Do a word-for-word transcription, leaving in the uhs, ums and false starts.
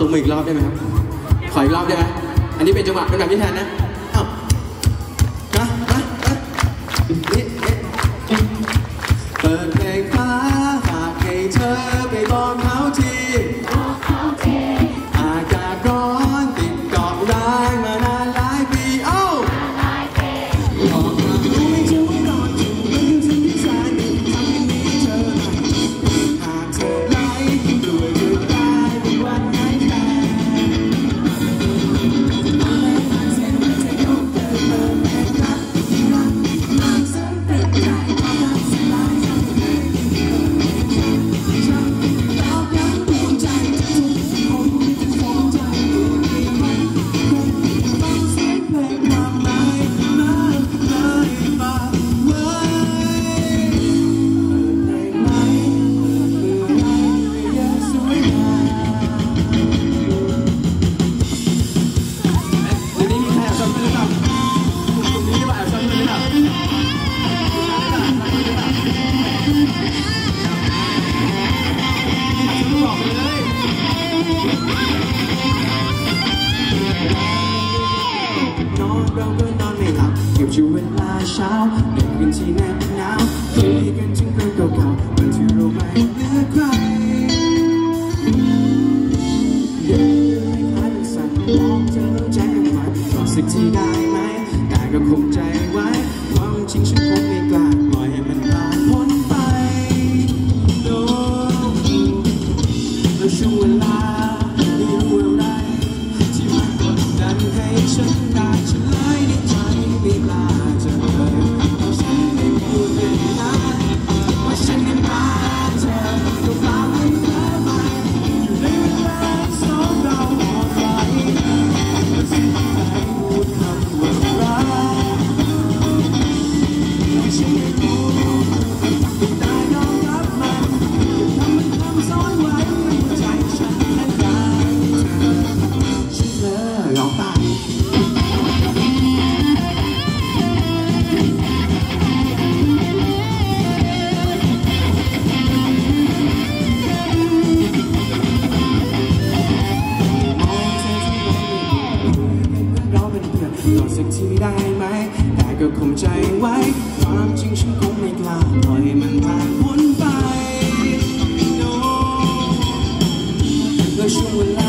มาอีกรอบได้ไหมครับขออีกรอบได้ไหมอันนี้เป็นจังหวะเป็นแบบพี่แทนนะเอ้านะนะนะนี่เปิดเพลงฟ้าฝากให้เธอไปบอกเขาทีอากาศร้อนติดเกาะร้ายมานานหลายปีโอ้บอกมารู้ไม่เชื่อว่าก่อนถึงมันคือสิ่งที่แสนดีทำให้มีเธอหากเธอไล่ด้วยด้วยตาเป็นวันไหนแค่เราก็นอนไม่หลับเก็บช่วงเวลาเช้าเด็กกันที่แนบหนาวคุยกันถึงเรื่องเก่าๆวันที่เราไม่เหลือใครเดินไม่คล้ายเป็นสั่นมองเธอใจกันไปต่อสักทีได้ไหมแต่ก็คงใจไว้ความจริงฉันคงไม่กล้าปล่อยให้มันผ่านพ้นไปโน้แล้วช่วงเวลาไม่รู้อะไรที่มันกดดันให้ฉันได้เฉลยในใจไม่กล้าจะเลยเพราะฉันไม่พูดเลยนะว่าฉันยังรักเธอก็ฝากไว้เธอไปอยู่ในเวลาสองเราอ่อนไหวและสิ่งที่ใจพูดคำว่ารักไม่ใช่ไม่พูดไม่ได้ยอมรับมันอย่าทำมันทำซ้อนไว้ในหัวใจฉันและได้เธอฉันเลยออกไปต่อสักทีได้ไหมแต่ก็คงใจไว้ความจริงฉันคงไม่กล้าปล่อยมันผ่านพ้นไป no และช่วงเวลา